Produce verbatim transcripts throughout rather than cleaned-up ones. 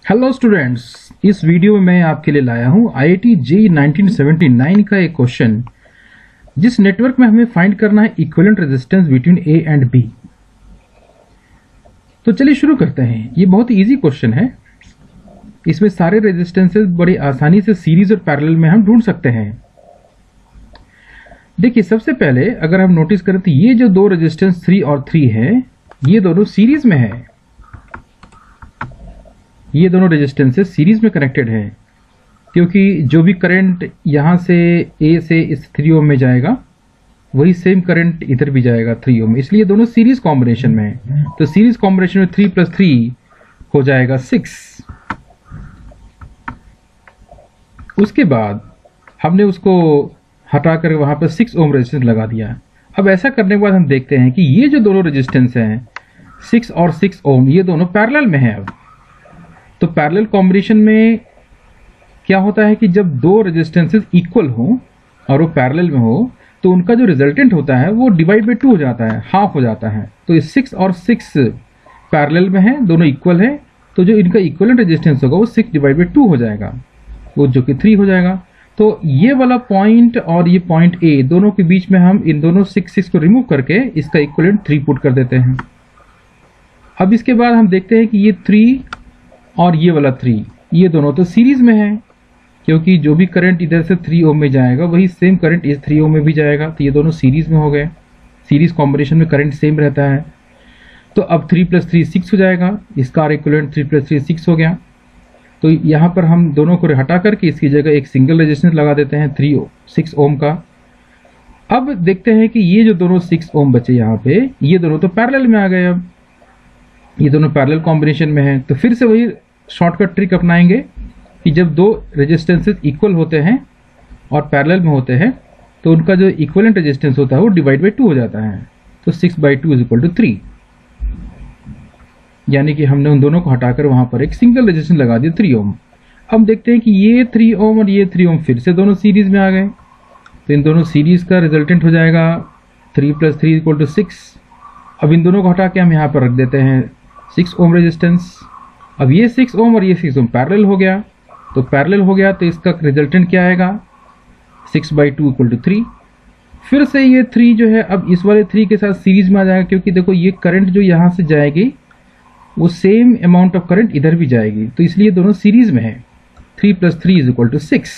Hello students, इस video में मैं आपके लिए लाया हूं I I T JEE nineteen seventy nine का एक क्वेश्चन, जिस नेटवर्क में हमें फाइंड करना है equivalent resistance between A and B. तो चलिए शुरू करते हैं। ये बहुत ही इजी क्वेश्चन है। इसमें सारे रेजिस्टेंसेस बड़ी आसानी से सीरीज और पैरेलल में हम ढूंढ सकते हैं। देखिए, सबसे पहले अगर हम नोटिस करें तो ये जो दो रेजिस्टेंस थ्री और थ्री है, ये दोनों सीरीज में है। ये दोनों रेजिस्टेंसेस सीरीज में कनेक्टेड है, क्योंकि जो भी करंट यहां से ए से इस थ्री ओम में जाएगा, वही सेम करंट इधर भी जाएगा थ्री ओम में, इसलिए दोनों सीरीज कॉम्बिनेशन में है। तो सीरीज कॉम्बिनेशन में थ्री प्लस थ्री हो जाएगा सिक्स। उसके बाद हमने उसको हटाकर वहां पर सिक्स ओम रेजिस्टेंस लगा दिया। अब ऐसा करने के बाद हम देखते हैं कि ये जो दोनों रेजिस्टेंस हैं सिक्स और सिक्स ओम, ये दोनों पैरेलल में है। अब तो पैरेलल कॉम्बिनेशन में क्या होता है कि जब दो रेजिस्टेंसेस इक्वल हो और वो पैरेलल में हो, तो उनका जो रिजल्टेंट होता है वो डिवाइड बाई टू हो जाता है, हाफ हो जाता है। तो ये सिक्स और सिक्स पैरेलल में है, दोनों इक्वल है, तो जो इनका इक्वलेंट रेजिस्टेंस होगा वो सिक्स डिवाइड बाई टू हो जाएगा, वो जो कि थ्री हो जाएगा। तो ये वाला पॉइंट और ये पॉइंट ए, दोनों के बीच में हम इन दोनों सिक्स सिक्स को रिमूव करके इसका इक्वलेंट थ्री पुट कर देते हैं। अब इसके बाद हम देखते हैं कि ये थ्री और ये वाला थ्री, ये दोनों तो सीरीज में है, क्योंकि जो भी करंट इधर से थ्री ओम में जाएगा वही सेम करंट इस थ्री ओम में भी जाएगा। तो ये दोनों सीरीज में हो गए। सीरीज कॉम्बिनेशन में करंट सेम रहता है। तो अब थ्री प्लस थ्री सिक्स हो जाएगा, इसका equivalent three plus three six हो गया। तो यहाँ पर हम दोनों को हटा करके इसकी जगह एक सिंगल रेजिस्टेंस लगा देते हैं थ्री सिक्स ओम का। अब देखते हैं कि ये जो दोनों सिक्स ओम बचे यहाँ पे, ये दोनों तो पैरेलल में आ गए। अब ये दोनों पैरेलल कॉम्बिनेशन में है, तो फिर से वही शॉर्टकट ट्रिक अपनाएंगे कि जब दो रेजिस्टेंसेस इक्वल होते हैं और पैरेलल में होते हैं, तो उनका जो इक्विवेलेंट रेजिस्टेंस होता है वो डिवाइड बाई टू हो जाता है। तो six by two is equal to three, यानी कि हमने उन दोनों को हटाकर वहां पर एक सिंगल रेजिस्टेंस लगा दिया थ्री ओम। अब देखते हैं कि ये थ्री ओम और ये थ्री ओम फिर से दोनों सीरीज में आ गए। तो इन दोनों सीरीज का रिजल्टेंट हो जाएगा three plus three equal to six. अब इन दोनों को हटा के हम यहाँ पर रख देते हैं सिक्स ओम रेजिस्टेंस। अब ये सिक्स ओम और ये सिक्स ओम पैरेलल हो गया। तो पैरेलल हो गया तो इसका रिजल्टेंट क्या आएगा, six by two equal to three. फिर से ये थ्री जो है अब इस वाले थ्री के साथ सीरीज में आ जाएगा, क्योंकि देखो ये करंट जो यहाँ से जाएगी वो सेम अमाउंट ऑफ करंट इधर भी जाएगी, तो इसलिए दोनों सीरीज में है। Three plus three is equal to six.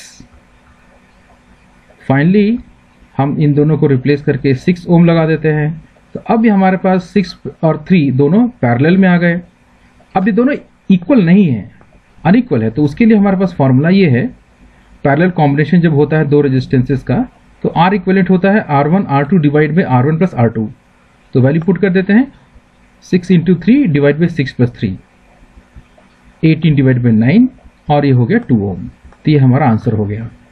Finally हम इन दोनों को रिप्लेस करके सिक्स ओम लगा देते हैं। तो अब ये हमारे पास सिक्स और थ्री दोनों पैरेलल में आ गए। अब ये दोनों इक्वल नहीं है, अनइक्वल है। तो उसके लिए हमारे पास फॉर्मूला ये है, पैरेलल कॉम्बिनेशन जब होता है दो रेजिस्टेंसेस का, तो आर इक्विवेलेंट होता है R one R two divide by R one plus R two. तो वैल्यू पुट कर देते हैं, six into three divide by six plus three, eighteen divide by nine, और ये हो गया टू ओम। तो ये हमारा आंसर हो गया।